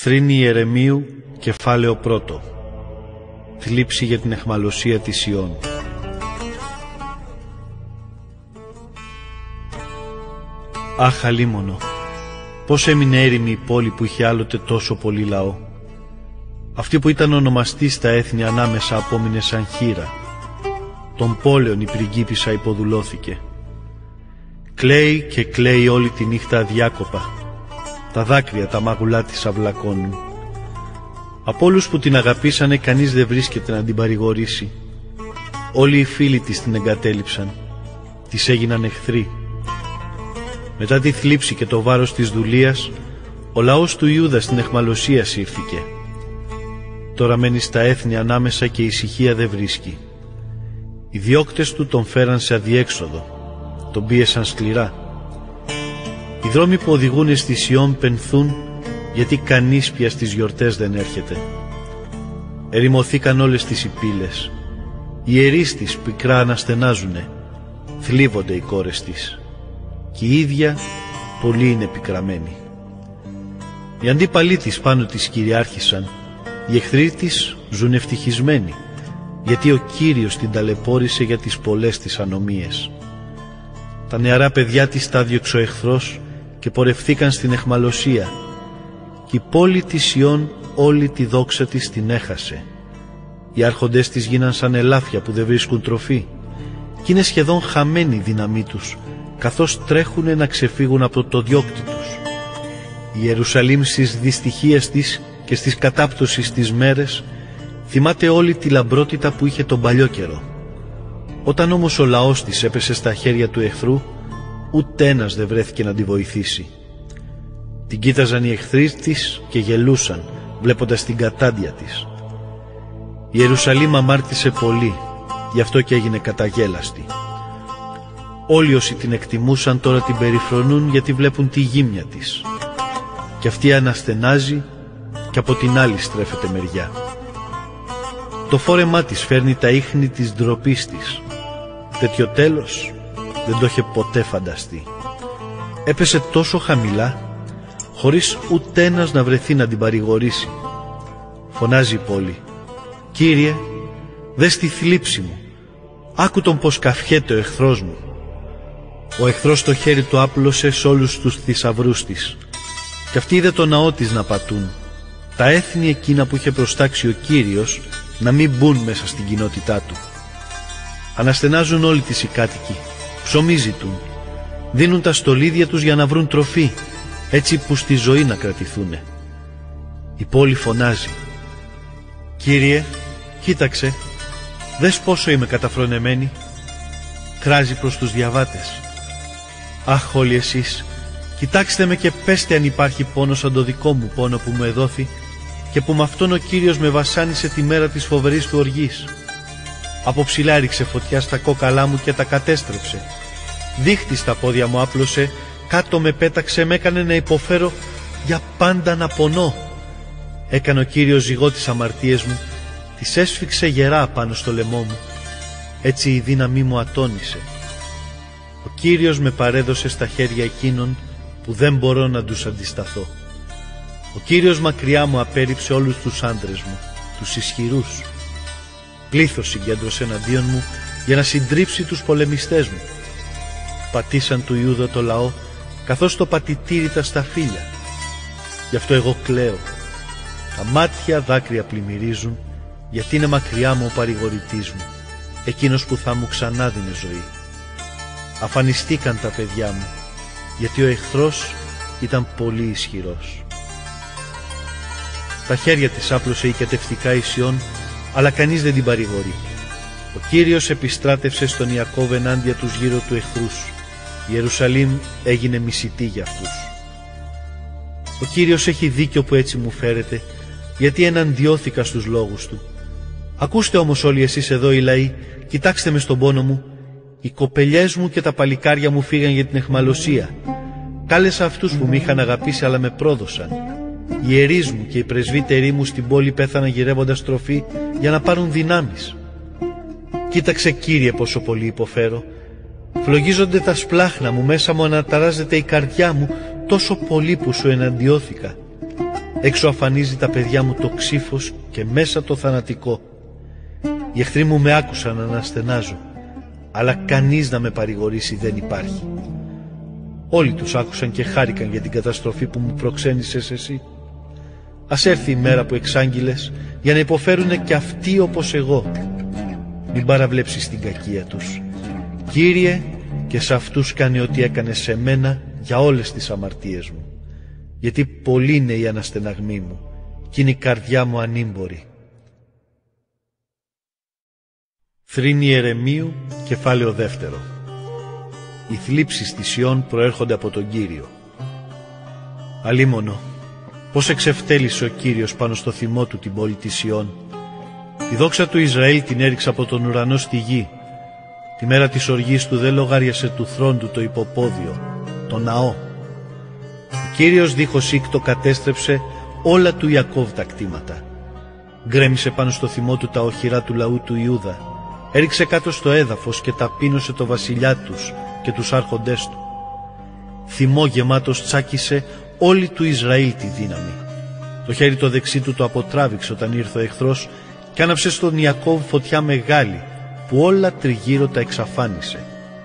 Θρήνη Ιερεμίου, κεφάλαιο 1. Θλίψη για την αιχμαλωσία της Ιών. Αχ, αλίμονο, πώς έμεινε έρημη η πόλη που είχε άλλοτε τόσο πολύ λαό. Αυτή που ήταν ονομαστή στα έθνη ανάμεσα απόμεινε σαν χήρα. Τον πόλεων η πριγκίπισσα υποδουλώθηκε. Κλαίει και κλαίει όλη τη νύχτα αδιάκοπα. Τα δάκρυα τα μάγουλά της αυλακώνουν. Από όλους που την αγαπήσανε κανείς δεν βρίσκεται να την παρηγορήσει. Όλοι οι φίλοι της την εγκατέλειψαν. Της έγιναν εχθροί. Μετά τη θλίψη και το βάρος της δουλείας, ο λαός του Ιούδα στην αιχμαλωσία σύρθηκε. Τώρα μένει στα έθνη ανάμεσα και ησυχία δεν βρίσκει. Οι διώκτες του τον φέραν σε αδιέξοδο. Τον πίεσαν σκληρά. Οι δρόμοι που οδηγούν στη Σιών πενθούν, γιατί κανείς πια στις γιορτές δεν έρχεται. Ερημωθήκαν όλες τις υπήλες. Οι ιερείς της πικρά αναστενάζουνε. Θλίβονται οι κόρες της. Και η ίδια πολύ είναι πικραμένη. Οι αντίπαλοι της πάνω της κυριάρχησαν. Οι εχθροί της ζουν ευτυχισμένοι, γιατί ο Κύριος την ταλαιπώρησε για τις πολλές της ανομίες. Τα νεαρά παιδιά της τα διώξε ο εχθρός και πορευθήκαν στην αιχμαλωσία, και η πόλη της Σιών όλη τη δόξα της την έχασε. Οι άρχοντες της γίναν σαν ελάφια που δεν βρίσκουν τροφή, και είναι σχεδόν χαμένη η δύναμή τους, καθώς τρέχουνε να ξεφύγουν από το διώκτη τους. Η Ιερουσαλήμ στις δυστυχίες της και στις κατάπτωσης της μέρες θυμάται όλη τη λαμπρότητα που είχε τον παλιό καιρό. Όταν όμως ο λαός της έπεσε στα χέρια του εχθρού, ούτε ένας δεν βρέθηκε να τη βοηθήσει. Την κοίταζαν οι εχθροί της και γελούσαν, βλέποντας την κατάντια της. Η Ιερουσαλήμ αμάρτησε πολύ, γι' αυτό και έγινε καταγέλαστη. Όλοι όσοι την εκτιμούσαν τώρα την περιφρονούν, γιατί βλέπουν τη γύμνια της. Και αυτή αναστενάζει και από την άλλη στρέφεται μεριά. Το φόρεμά της φέρνει τα ίχνη της ντροπής της. Τέτοιο τέλος δεν το είχε ποτέ φανταστεί. Έπεσε τόσο χαμηλά, χωρίς ούτε ένας να βρεθεί να την παρηγορήσει. Φωνάζει η πόλη: «Κύριε, δες τη θλίψη μου. Άκου τον πως καυχέται ο εχθρός μου». Ο εχθρός το χέρι του άπλωσε σε όλους τους θησαυρούς της. Κι αυτή είδε το ναό της να πατούν. Τα έθνη εκείνα που είχε προστάξει ο Κύριος να μην μπουν μέσα στην κοινότητά του. Αναστενάζουν όλοι τις οι κάτοικοι, ψωμί ζητούν. Δίνουν τα στολίδια τους για να βρουν τροφή, έτσι που στη ζωή να κρατηθούνε. Η πόλη φωνάζει: «Κύριε, κοίταξε, δες πόσο είμαι καταφρονεμένη». Κράζει προς τους διαβάτες: «Αχ, όλοι εσείς, κοιτάξτε με και πέστε αν υπάρχει πόνο σαν το δικό μου πόνο που μου εδόθη και που με αυτόν ο Κύριος με βασάνισε τη μέρα της φοβερής του οργής. Από ψηλά έριξε φωτιά στα κόκαλά μου και τα κατέστρεψε. Δίχτυ στα πόδια μου άπλωσε, κάτω με πέταξε, με έκανε να υποφέρω, για πάντα να πονώ. Έκανε ο Κύριος ζυγό τις αμαρτίες μου, τις έσφιξε γερά πάνω στο λαιμό μου. Έτσι η δύναμή μου ατώνησε. Ο Κύριος με παρέδωσε στα χέρια εκείνων που δεν μπορώ να τους αντισταθώ. Ο Κύριος μακριά μου απέρριψε όλους τους άντρες μου, τους ισχυρούς. Πλήθος συγκέντρωσε εναντίον μου για να συντρίψει τους πολεμιστές μου. Πατήσαν του Ιούδα το λαό, καθώς το πατητήρι τα σταφύλια. Γι' αυτό εγώ κλαίω. Τα μάτια δάκρυα πλημμυρίζουν, γιατί είναι μακριά μου ο παρηγορητής μου, εκείνος που θα μου ξανά δίνει ζωή. Αφανιστήκαν τα παιδιά μου, γιατί ο εχθρός ήταν πολύ ισχυρός. Τα χέρια της άπλωσε οικετευτικά η Σιών, αλλά κανείς δεν την παρηγορεί. Ο Κύριος επιστράτευσε στον Ιακώβ ενάντια τους γύρω του εχθρούς. Η Ιερουσαλήμ έγινε μισητή για αυτούς. Ο Κύριος έχει δίκιο που έτσι μου φέρετε, γιατί εναντιώθηκα στους λόγους του. Ακούστε όμως όλοι εσείς εδώ οι λαοί, κοιτάξτε με στον πόνο μου. Οι κοπελιές μου και τα παλικάρια μου φύγαν για την αιχμαλωσία. Κάλεσα αυτούς που με είχαν αγαπήσει αλλά με πρόδωσαν. Οι ιερείς μου και οι πρεσβύτεροι μου στην πόλη πέθαναν γυρεύοντας τροφή για να πάρουν δυνάμεις. Κοίταξε, Κύριε, πόσο πολύ υποφέρω. Φλογίζονται τα σπλάχνα μου, μέσα μου αναταράζεται η καρδιά μου τόσο πολύ που σου εναντιώθηκα. Έξω αφανίζει τα παιδιά μου το ξύφος και μέσα το θανατικό. Οι εχθροί μου με άκουσαν να αναστενάζω, αλλά κανείς να με παρηγορήσει δεν υπάρχει. Όλοι τους άκουσαν και χάρηκαν για την καταστροφή που μου προξένησες εσύ. Ας έρθει η μέρα που εξάγγειλες για να υποφέρουνε κι αυτοί όπως εγώ. Μην παραβλέψεις την κακία τους, Κύριε, και σε αυτούς κάνε ό,τι έκανες σε μένα για όλες τις αμαρτίες μου. Γιατί πολλοί είναι οι αναστεναγμοί μου κι είναι η καρδιά μου ανήμπορη. Θρήνη Ιερεμίου, κεφάλαιο 2. Οι θλίψεις της Ιών προέρχονται από τον Κύριο. Αλίμονο, πώς εξευτέλισε ο Κύριος πάνω στο θυμό του την πόλη της Ιών. Τη δόξα του Ισραήλ την έριξε από τον ουρανό στη γη. Τη μέρα της οργής του δεν λογάριασε του θρόνου του το υποπόδιο, το ναό. Ο Κύριος δίχως ήκτο κατέστρεψε όλα του Ιακώβ τα κτήματα. Γκρέμισε πάνω στο θυμό του τα οχυρά του λαού του Ιούδα. Έριξε κάτω στο έδαφος και ταπείνωσε το βασιλιά τους και τους άρχοντές του. Θυμό γεμάτος τσάκισε όλη του Ισραήλ τη δύναμη. Το χέρι το δεξί του το αποτράβηξε όταν ήρθε ο εχθρός και άναψε στον Ιακώβ φωτιά μεγάλη που όλα τριγύρω τα εξαφάνισε.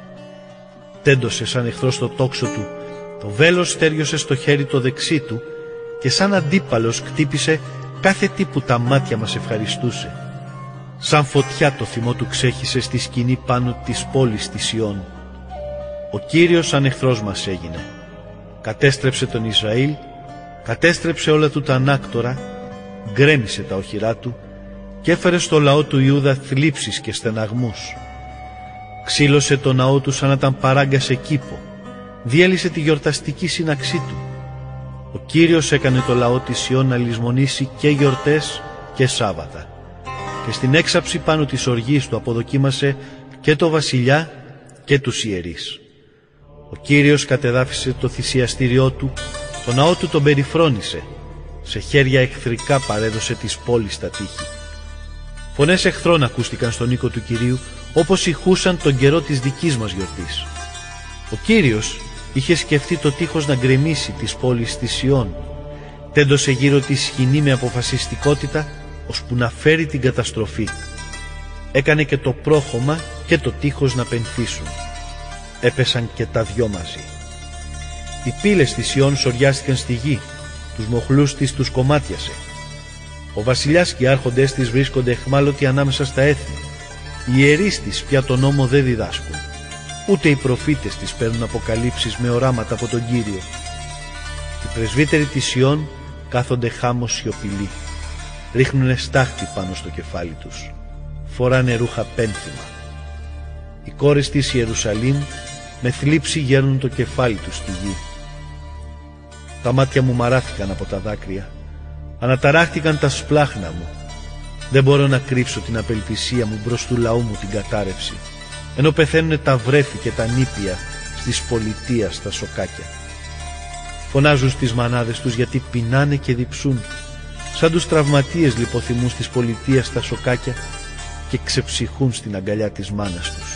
Τέντωσε σαν εχθρός το τόξο του, το βέλος στέριωσε στο χέρι το δεξί του και σαν αντίπαλος κτύπησε κάθε τι που τα μάτια μας ευχαριστούσε. Σαν φωτιά το θυμό του ξέχυσε στη σκηνή πάνω της πόλης της Ιών. Ο Κύριος σαν εχθρός μας έγινε. Κατέστρεψε τον Ισραήλ, κατέστρεψε όλα του τα ανάκτορα, γκρέμισε τα οχυρά του και έφερε στο λαό του Ιούδα θλίψεις και στεναγμούς. Ξύλωσε το ναό του σαν να ήταν παράγκα σε κήπο, διέλυσε τη γιορταστική σύναξή του. Ο Κύριος έκανε το λαό της Ιών να λησμονήσει και γιορτές και Σάββατα. Και στην έξαψη πάνω της οργής του αποδοκίμασε και το βασιλιά και τους ιερείς. Ο Κύριος κατεδάφισε το θυσιαστήριό του, το ναό του τον περιφρόνησε, σε χέρια εχθρικά παρέδωσε της πόλης στα τείχη. Φωνές εχθρών ακούστηκαν στον οίκο του Κυρίου, όπως ηχούσαν τον καιρό της δικής μας γιορτής. Ο Κύριος είχε σκεφτεί το τείχος να γκρεμίσει της πόλης της Ιών. Τέντωσε γύρω τη σκηνή με αποφασιστικότητα, ώσπου να φέρει την καταστροφή. Έκανε και το πρόχωμα και το τείχος να πενθήσουν. Έπεσαν και τα δυο μαζί. Οι πύλες της Ιών σωριάστηκαν στη γη, τους μοχλούς της τους κομμάτιασε. Ο βασιλιάς και οι άρχοντες της βρίσκονται εχμάλωτοι ανάμεσα στα έθνη. Οι ιερείς της πια τον νόμο δεν διδάσκουν. Ούτε οι προφήτες της παίρνουν αποκαλύψεις με οράματα από τον Κύριο. Οι πρεσβύτεροι της Ιών κάθονται χάμος σιωπηλοί. Ρίχνουνε στάχτη πάνω στο κεφάλι τους. Φοράνε ρούχα πένθυμα. Οι κόρες της Ιερουσαλήμ με θλίψη γέρνουν το κεφάλι τους στη γη. Τα μάτια μου μαράθηκαν από τα δάκρυα. Αναταράχτηκαν τα σπλάχνα μου. Δεν μπορώ να κρύψω την απελπισία μου μπρος του λαού μου την κατάρρευση, ενώ πεθαίνουνε τα βρέφη και τα νήπια στις πολιτείας στα σοκάκια. Φωνάζουν στις μανάδες τους γιατί πεινάνε και διψούν, σαν τους τραυματίες λιποθυμούς της πολιτείας στα σοκάκια, και ξεψυχούν στην αγκαλιά της μάνας τους.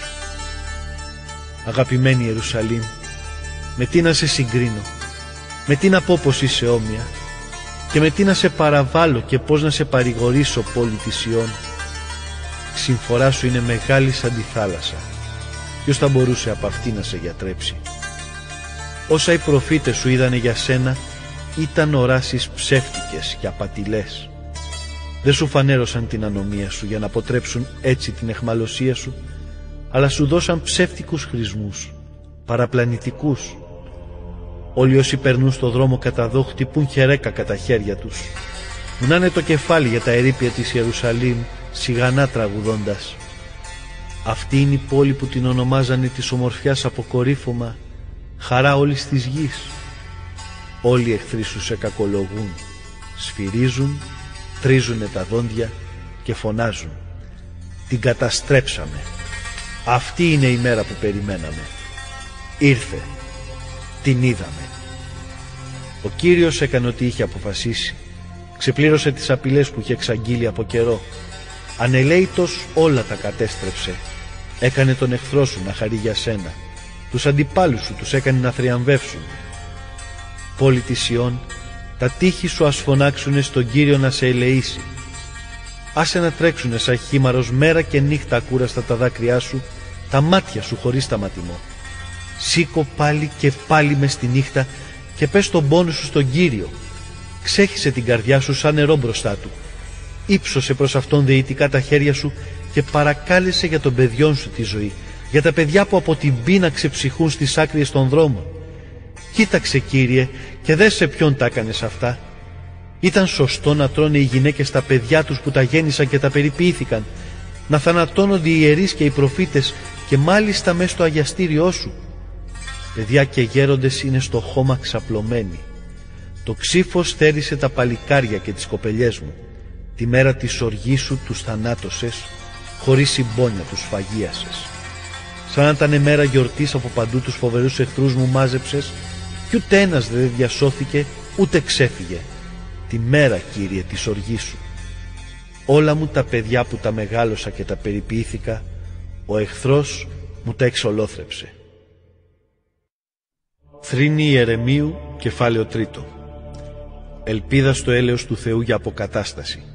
Αγαπημένη Ιερουσαλήμ, με τι να σε συγκρίνω, με τι να πω πως είσαι όμοια, και με τι να σε παραβάλω και πώς να σε παρηγορήσω, πόλη της Ιών. Η συμφορά σου είναι μεγάλη σαν τη θάλασσα. Ποιος θα μπορούσε από αυτή να σε γιατρέψει? Όσα οι προφήτες σου είδανε για σένα ήταν οράσεις ψεύτικες και απατηλές. Δεν σου φανέρωσαν την ανομία σου για να αποτρέψουν έτσι την αιχμαλωσία σου, αλλά σου δώσαν ψεύτικους χρησμούς, παραπλανητικούς. Όλοι όσοι περνούν στο δρόμο κατά δω χτυπούν χερέκα κατά χέρια τους. Κουνάνε το κεφάλι για τα ερείπια της Ιερουσαλήμ, σιγανά τραγουδώντας. Αυτή είναι η πόλη που την ονομάζανε της ομορφιάς αποκορύφωμα, χαρά όλης της γης. Όλοι οι εχθροί σου σε κακολογούν, σφυρίζουν, τρίζουνε τα δόντια και φωνάζουν. Την καταστρέψαμε. Αυτή είναι η μέρα που περιμέναμε. Ήρθε. Την είδαμε. Ο Κύριος έκανε ό,τι είχε αποφασίσει. Ξεπλήρωσε τις απειλές που είχε εξαγγείλει από καιρό. Ανελαίητος όλα τα κατέστρεψε. Έκανε τον εχθρό σου να χαρεί για σένα. Τους αντιπάλους σου τους έκανε να θριαμβεύσουν. Πόλη της Ιών, τα τείχη σου ας φωνάξουνε στον Κύριο να σε ελεήσει. Άσε να τρέξουνε σαν χήμαρος μέρα και νύχτα ακούραστα τα δάκρυά σου, τα μάτια σου χωρίς σταματημό. Σήκω πάλι και πάλι μες τη νύχτα και πες τον πόνο σου στον Κύριο. Ξέχισε την καρδιά σου σαν νερό μπροστά του. Ήψωσε προς αυτόν δεητικά τα χέρια σου και παρακάλεσε για των παιδιών σου τη ζωή, για τα παιδιά που από την πείνα ξεψυχούν στις άκρες των δρόμων. Κοίταξε, Κύριε, και δες σε ποιον τα έκανες αυτά. Ήταν σωστό να τρώνε οι γυναίκες τα παιδιά τους που τα γέννησαν και τα περιποιήθηκαν, να θανατώνονται οι ιερείς και οι προφήτες και μάλιστα μες στο αγιαστήριό σου? Παιδιά και γέροντες είναι στο χώμα ξαπλωμένοι. Το ξύφος θέρισε τα παλικάρια και τις κοπελιές μου. Τη μέρα της οργής σου τους θανάτωσες, χωρίς συμπόνια τους φαγίασες. Σαν να ήταν μέρα γιορτής, από παντού τους φοβερούς εχθρούς μου μάζεψες, κι ούτε ένας δεν διασώθηκε ούτε ξέφυγε. Τη μέρα, Κύριε, της οργής σου. Όλα μου τα παιδιά που τα μεγάλωσα και τα περιποιήθηκα, ο εχθρός μου τα εξολόθρεψε. Θρήνη Ιερεμίου, κεφάλαιο 3. Ελπίδα στο έλεος του Θεού για αποκατάσταση.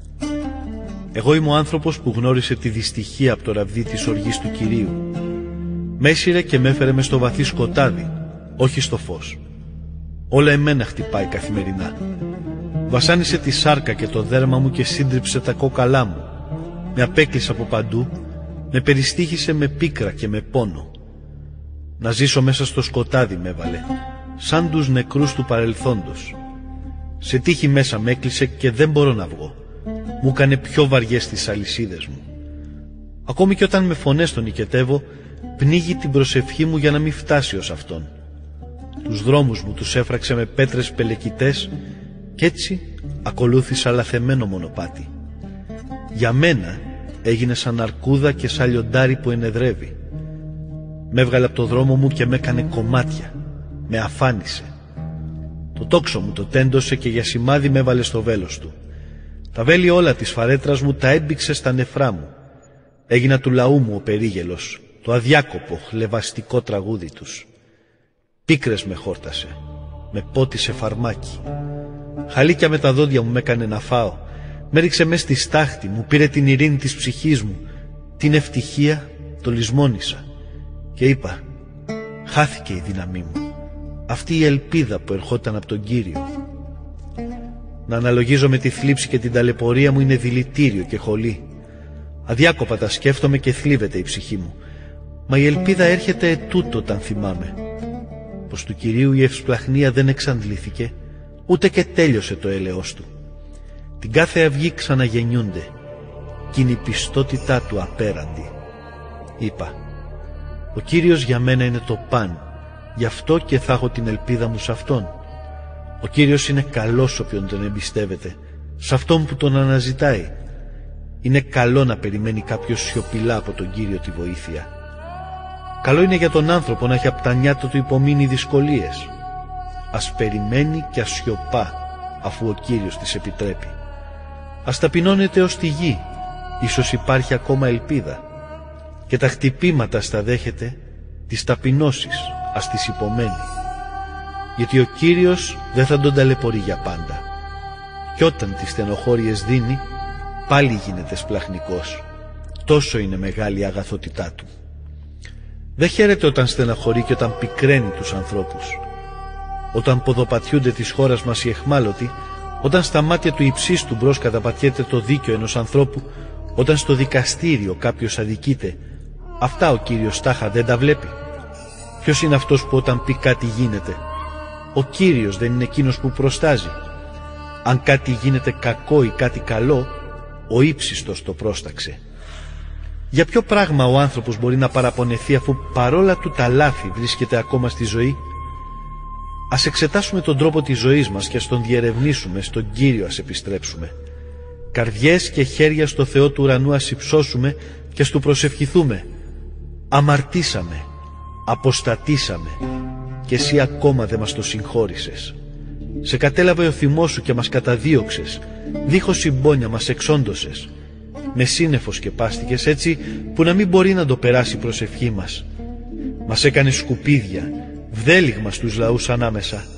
Εγώ είμαι ο άνθρωπος που γνώρισε τη δυστυχία από το ραβδί της οργής του Κυρίου. Μ' έσυρε και με έφερε μες στο βαθύ σκοτάδι, όχι στο φως. Όλα εμένα χτυπάει καθημερινά. Βασάνισε τη σάρκα και το δέρμα μου και σύντριψε τα κόκαλά μου. Με απέκλεισε από παντού, με περιστύχησε με πίκρα και με πόνο. Να ζήσω μέσα στο σκοτάδι με έβαλε, σαν τους νεκρούς του παρελθόντος. Σε τύχη μέσα με έκλεισε και δεν μπορώ να βγω. Μου έκανε πιο βαριές τις αλυσίδες μου. Ακόμη και όταν με φωνές τον νικετεύω, πνίγει την προσευχή μου για να μην φτάσει ως αυτόν. Τους δρόμους μου τους έφραξε με πέτρες πελεκητές κι έτσι ακολούθησα λαθεμένο μονοπάτι. Για μένα έγινε σαν αρκούδα και σαν λιοντάρι που ενεδρεύει. Με έβγαλε από το δρόμο μου και με έκανε κομμάτια. Με αφάνισε. Το τόξο μου το τέντωσε και για σημάδι με έβαλε στο βέλος του. Τα βέλη όλα της φαρέτρας μου τα έμπηξε στα νεφρά μου. Έγινα του λαού μου ο περίγελος, το αδιάκοπο χλεβαστικό τραγούδι τους. Πίκρες με χόρτασε, με πότισε φαρμάκι. Χαλίκια με τα δόντια μου με έκανε να φάω. Με ρίξε μες στη στάχτη, μου πήρε την ειρήνη της ψυχής μου. Την ευτυχία το λησμόνισα. Και είπα, χάθηκε η δύναμή μου. Αυτή η ελπίδα που ερχόταν από τον Κύριο. Να αναλογίζω με τη θλίψη και την ταλαιπωρία μου είναι δηλητήριο και χολή. Αδιάκοπα τα σκέφτομαι και θλίβεται η ψυχή μου. Μα η ελπίδα έρχεται ετούτο όταν θυμάμαι πως του Κυρίου η ευσπλαχνία δεν εξαντλήθηκε, ούτε και τέλειωσε το έλεος του. Την κάθε αυγή ξαναγεννιούνται κι είναι η πιστότητά του απέραντη. Είπα, ο Κύριος για μένα είναι το παν, γι' αυτό και θα έχω την ελπίδα μου σε Αυτόν. Ο Κύριος είναι καλός όποιον τον εμπιστεύεται, σε Αυτόν που τον αναζητάει. Είναι καλό να περιμένει κάποιος σιωπηλά από τον Κύριο τη βοήθεια. Καλό είναι για τον άνθρωπο να έχει απ' τα νιάτα του υπομείνει δυσκολίες. Ας περιμένει και ας σιωπά, αφού ο Κύριος τις επιτρέπει. Ας ταπεινώνεται ως τη γη, ίσως υπάρχει ακόμα ελπίδα. Και τα χτυπήματα στα δέχεται, τις ταπεινώσεις ας τις υπομένει. Γιατί ο Κύριος δεν θα τον ταλαιπωρεί για πάντα. Κι όταν τις στενοχώριες δίνει, πάλι γίνεται σπλαχνικός. Τόσο είναι μεγάλη η αγαθότητά του. Δεν χαίρεται όταν στεναχωρεί και όταν πικραίνει τους ανθρώπους. Όταν ποδοπατιούνται της χώρας μας οι εχμάλωτοι, όταν στα μάτια του υψίστου μπρος καταπατιέται το δίκαιο ενός ανθρώπου, όταν στο δικαστήριο κάποιος αδικείται, αυτά ο Κύριος τάχα δεν τα βλέπει. Ποιος είναι αυτός που όταν πει κάτι γίνεται? Ο Κύριος δεν είναι εκείνος που προστάζει? Αν κάτι γίνεται κακό ή κάτι καλό, ο ύψιστος το πρόσταξε. Για ποιο πράγμα ο άνθρωπος μπορεί να παραπονεθεί αφού παρόλα του τα λάθη βρίσκεται ακόμα στη ζωή? Ας εξετάσουμε τον τρόπο της ζωής μας και ας τον διερευνήσουμε, στον Κύριο ας επιστρέψουμε. Καρδιές και χέρια στο Θεό του ουρανού ας υψώσουμε και ας του προσευχηθούμε. Αμαρτήσαμε, αποστατήσαμε και εσύ ακόμα δεν μας το συγχώρησες. Σε κατέλαβε ο θυμός σου και μας καταδίωξες, δίχως συμπόνια μας εξόντωσες. Με σύννεφο σκεπάστηκες έτσι που να μην μπορεί να το περάσει η προσευχή μας. Μας έκανες σκουπίδια, βδέλιγμα στους λαούς ανάμεσα.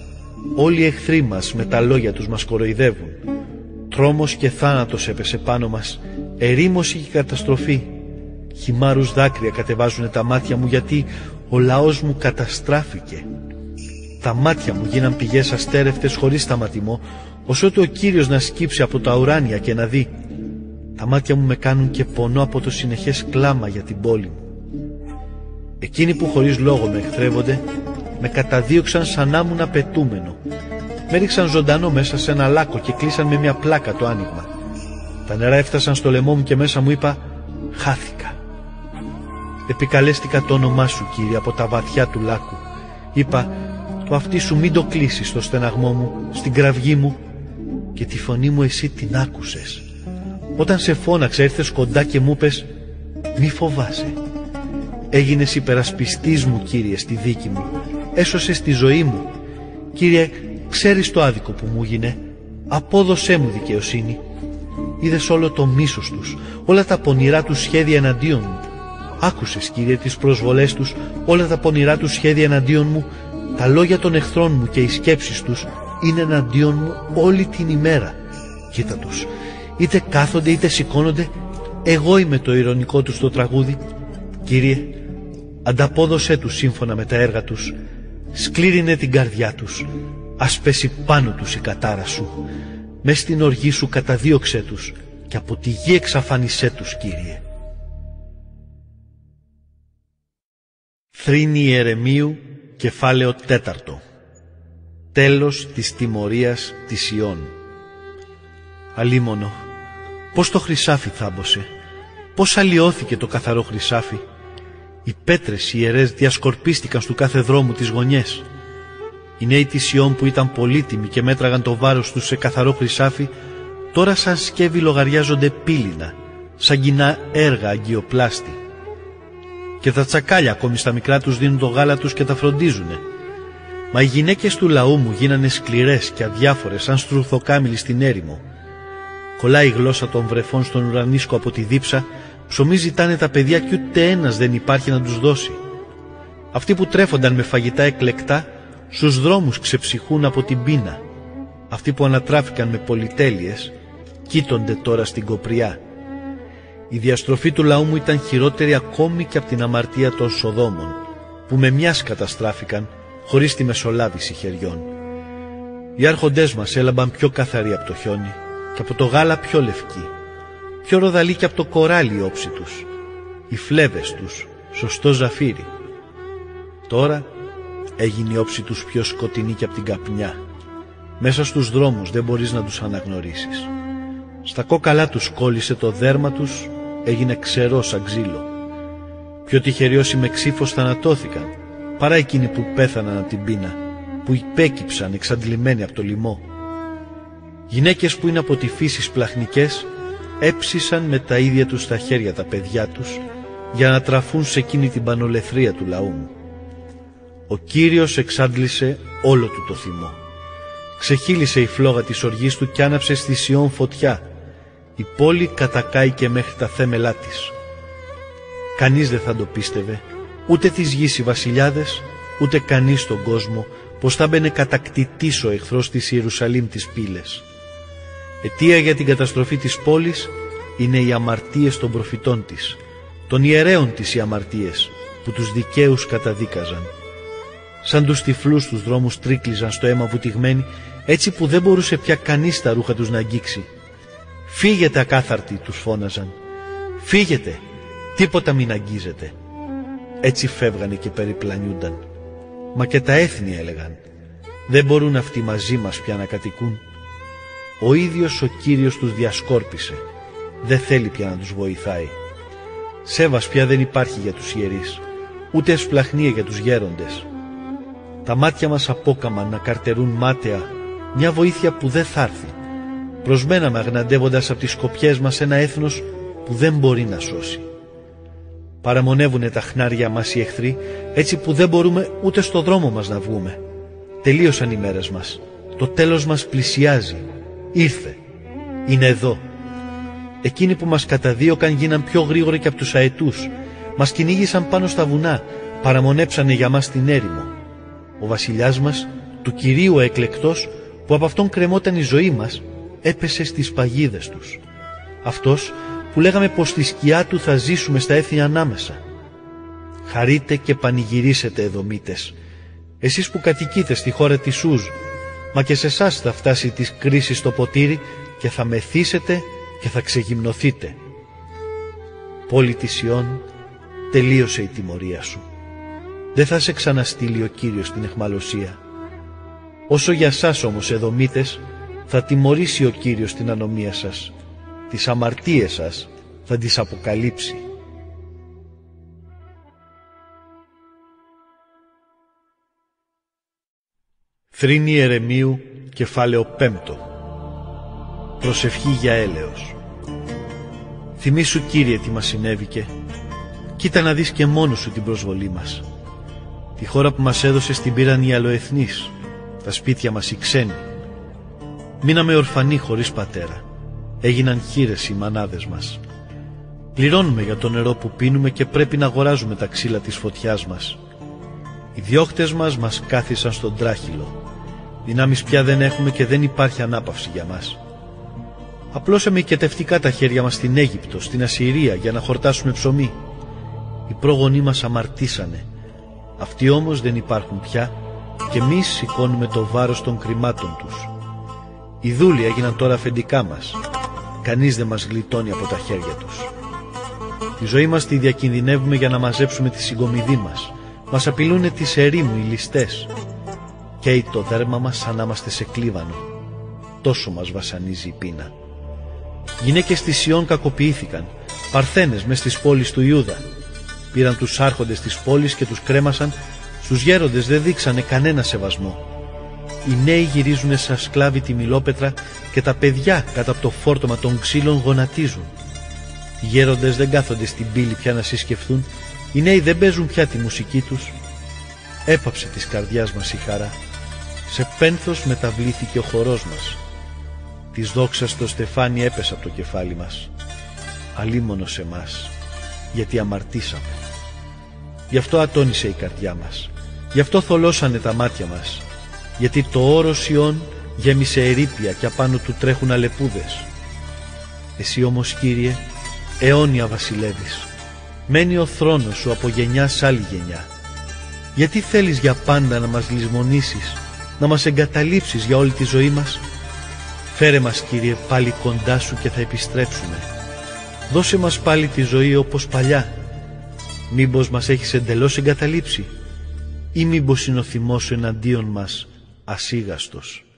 Όλοι οι εχθροί μας με τα λόγια τους μας κοροϊδεύουν. Τρόμος και θάνατος έπεσε πάνω μας, ερήμωση και καταστροφή. Χυμάρους δάκρυα κατεβάζουνε τα μάτια μου, γιατί ο λαός μου καταστράφηκε. Τα μάτια μου γίναν πηγές αστέρευτες χωρίς σταματημό, ώσοτε ο Κύριος να σκύψει από τα ουράνια και να δει. Τα μάτια μου με κάνουν και πονώ από το συνεχές κλάμα για την πόλη μου. Εκείνοι που χωρίς λόγο με εχθρεύονται, με καταδίωξαν σαν να ήμουν απαιτούμενο. Με ρίξαν ζωντανό μέσα σε ένα λάκκο και κλείσαν με μια πλάκα το άνοιγμα. Τα νερά έφτασαν στο λαιμό μου και μέσα μου είπα «Χάθηκα». Επικαλέστηκα το όνομά σου, Κύριε, από τα βαθιά του λάκκου. Είπα «Το αυτί σου μην το κλείσεις στο στεναγμό μου, στην κραυγή μου». Και τη φωνή μου εσύ την άκουσες. Όταν σε φώναξα ήρθες κοντά και μου είπες «Μη φοβάσαι». Έγινες υπερασπιστής μου, Κύριε, στη δίκη μου. Έσωσες τη ζωή μου. Κύριε, ξέρεις το άδικο που μου έγινε. Απόδωσέ μου δικαιοσύνη. Είδες όλο το μίσος τους, όλα τα πονηρά τους σχέδια εναντίον μου. Άκουσες, Κύριε, τις προσβολές τους, όλα τα πονηρά τους σχέδια εναντίον μου. Τα λόγια των εχθρών μου και οι σκέψεις τους είναι εναντίον μου όλη την ημέρα. Κοίτα τους, είτε κάθονται είτε σηκώνονται, εγώ είμαι το ειρωνικό τους το τραγούδι. Κύριε, ανταπόδωσέ τους σύμφωνα με τα έργα τους, σκλήρινε την καρδιά τους, ας πέσει πάνω τους η κατάρα σου. Μες στην οργή σου καταδίωξέ τους και από τη γη εξαφάνισέ τους, Κύριε. Θρήνη Ιερεμίου, κεφάλαιο 4. Τέλος της τιμωρίας της Ιών. Αλίμονο, πως το χρυσάφι θάμπωσε, πως αλλοιώθηκε το καθαρό χρυσάφι. Οι πέτρες οι ιερές διασκορπίστηκαν στου κάθε δρόμου τις γωνιές. Οι νέοι της Ιών που ήταν πολύτιμοι και μέτραγαν το βάρος τους σε καθαρό χρυσάφι, τώρα σαν σκεύη λογαριάζονται πύληνα, σαν κοινά έργα αγκιοπλάστη. Και τα τσακάλια ακόμη στα μικρά τους δίνουν το γάλα τους και τα φροντίζουνε. Μα οι γυναίκες του λαού μου γίνανε σκληρές και αδιάφορες σαν στρουθοκάμιλοι στην έρημο. Κολλάει η γλώσσα των βρεφών στον ουρανίσκο από τη δίψα, ψωμί ζητάνε τα παιδιά κι ούτε ένας δεν υπάρχει να τους δώσει. Αυτοί που τρέφονταν με φαγητά εκλεκτά, στους δρόμους ξεψυχούν από την πείνα. Αυτοί που ανατράφηκαν με πολυτέλειες, κοίτονται τώρα στην κοπριά. Η διαστροφή του λαού μου ήταν χειρότερη ακόμη και από την αμαρτία των Σοδόμων, που με μιας καταστράφηκαν, χωρίς τη μεσολάβηση χεριών. Οι άρχοντές μας έλαμπαν πιο καθαροί από το χιόνι και από το γάλα πιο λευκοί, πιο ροδαλή και από το κοράλι η όψη τους, οι φλέβες τους σωστό ζαφύρι. Τώρα έγινε η όψη τους πιο σκοτεινή και από την καπνιά. Μέσα στους δρόμους δεν μπορείς να τους αναγνωρίσεις. Στα κόκαλά τους κόλλησε το δέρμα τους, έγινε ξερό σαν ξύλο. Πιο τυχεροί όσοι με ξύφος θανατώθηκαν, παρά εκείνοι που πέθαναν από την πείνα, που υπέκυψαν εξαντλημένοι από το λοιμό. Γυναίκες που είναι από τη φύση σπλαχνικές, έψησαν με τα ίδια τους τα χέρια τα παιδιά τους, για να τραφούν σε εκείνη την πανολεθρία του λαού μου. Ο Κύριος εξάντλησε όλο του το θυμό. Ξεχύλισε η φλόγα της οργής του κι άναψε στη Σιών φωτιά. Η πόλη κατακάηκε μέχρι τα θέμελά της. Κανείς δεν θα το πίστευε, ούτε της γης οι βασιλιάδες, ούτε κανείς στον κόσμο, πως θα μπαινε κατακτητής ο εχθρός της Ιερουσαλήμ τις πύλες. Αιτία για την καταστροφή της πόλης είναι οι αμαρτίες των προφητών της, των ιερέων της οι αμαρτίες, που τους δικαίους καταδίκαζαν. Σαν τους τυφλούς τους δρόμους τρίκλιζαν στο αίμα βουτυγμένοι, έτσι που δεν μπορούσε πια κανείς τα ρούχα τους να αγγίξει. «Φύγετε ακάθαρτοι», τους φώναζαν. «Φύγετε, τίποτα μην αγγίζετε». Έτσι φεύγανε και περιπλανιούνταν. Μα και τα έθνη έλεγαν, δεν μπορούν αυτοί μαζί μας πια να κατοικούν. Ο ίδιος ο Κύριος τους διασκόρπισε, δεν θέλει πια να τους βοηθάει. Σέβας πια δεν υπάρχει για τους ιερείς, ούτε εσπλαχνία για τους γέροντες. Τα μάτια μας απόκαμαν να καρτερούν μάταια μια βοήθεια που δεν θα έρθει. Προσμέναμε αγναντεύοντας από τις σκοπιές μας ένα έθνος που δεν μπορεί να σώσει. Παραμονεύουνε τα χνάρια μας οι εχθροί, έτσι που δεν μπορούμε ούτε στο δρόμο μας να βγούμε. Τελείωσαν οι μέρες μας, το τέλος μας πλησιάζει. Ήρθε, είναι εδώ. Εκείνοι που μας καταδίωκαν γίναν πιο γρήγοροι και από τους αετούς. Μας κυνήγησαν πάνω στα βουνά, παραμονέψανε για μας την έρημο. Ο βασιλιάς μας του Κυρίου εκλεκτός, που από αυτόν κρεμόταν η ζωή μας, έπεσε στις παγίδες τους. Αυτός που λέγαμε πως στη σκιά του θα ζήσουμε στα έθνη ανάμεσα. Χαρείτε και πανηγυρίσετε, Εδωμίτες, εσείς που κατοικείτε στη χώρα της Ούζ, μα και σε εσάς θα φτάσει της κρίσης το ποτήρι και θα μεθύσετε και θα ξεγυμνοθείτε. Πόλη της Ιών, τελείωσε η τιμωρία σου. Δεν θα σε ξαναστείλει ο Κύριος στην αιχμαλωσία. Όσο για σας όμως, Εδωμίτες, θα τιμωρήσει ο Κύριος την ανομία σας. Τις αμαρτίες σας θα τις αποκαλύψει. Θρήνη Ιερεμίου, κεφάλαιο 5. Προσευχή για έλεος. Θυμήσου, Κύριε, τι μας συνέβηκε. Κοίτα να δεις και μόνος σου την προσβολή μας. Τη χώρα που μας έδωσες την πήραν οι αλλοεθνείς, τα σπίτια μας οι ξένοι. Μείναμε ορφανοί χωρίς πατέρα. Έγιναν χήρες οι μανάδες μας. Πληρώνουμε για το νερό που πίνουμε και πρέπει να αγοράζουμε τα ξύλα της φωτιάς μας. Οι διώχτες μας κάθισαν στον τράχυλο. Δυνάμεις πια δεν έχουμε και δεν υπάρχει ανάπαυση για μας. Απλώσαμε οικετευτικά τα χέρια μας στην Αίγυπτο, στην Ασσυρία, για να χορτάσουμε ψωμί. Οι πρόγονοί μας αμαρτήσανε. Αυτοί όμως δεν υπάρχουν πια και εμείς σηκώνουμε το βάρος των κρυμάτων τους. Οι δούλοι έγιναν τώρα αφεντικά μας. Κανείς δεν μας γλιτώνει από τα χέρια τους. Τη ζωή μας τη διακινδυνεύουμε για να μαζέψουμε τη συγκομιδή μας. Μας απειλούνε τις ερήμου οι ληστές. Καίει το δέρμα μας σαν να είμαστε σε κλίβανο. Τόσο μας βασανίζει η πείνα. Γυναίκες της Ιών κακοποιήθηκαν. Παρθένες μες στις πόλεις του Ιούδα. Πήραν τους άρχοντες της πόλης και τους κρέμασαν. Στους γέροντες δεν δείξανε κανένα σεβασμό. Οι νέοι γυρίζουνε σαν σκλάβοι τη μιλόπετρα και τα παιδιά κάτω από το φόρτωμα των ξύλων γονατίζουν. Οι γέροντες δεν κάθονται στην πύλη πια να συσκεφθούν. Οι νέοι δεν παίζουν πια τη μουσική τους. Έπαψε της καρδιάς μας η χαρά. Σε πένθος μεταβλήθηκε ο χορός μας. Της δόξας το στεφάνι έπεσε από το κεφάλι μας. Αλίμονο σε μας, γιατί αμαρτήσαμε. Γι' αυτό ατώνησε η καρδιά μας. Γι' αυτό θολώσανε τα μάτια μας. Γιατί το όρος Ιών γέμισε ερείπια και απάνω του τρέχουν αλεπούδες. Εσύ όμως, Κύριε, αιώνια βασιλεύεις. Μένει ο θρόνος σου από γενιά σ' άλλη γενιά. Γιατί θέλεις για πάντα να μας λησμονήσεις, να μας εγκαταλείψεις για όλη τη ζωή μας? Φέρε μας, Κύριε, πάλι κοντά σου και θα επιστρέψουμε. Δώσε μας πάλι τη ζωή όπως παλιά. Μήπως μας έχεις εντελώς εγκαταλείψει, ή μήπως είναι ο θυμός σου εναντίον μας ασίγαστος?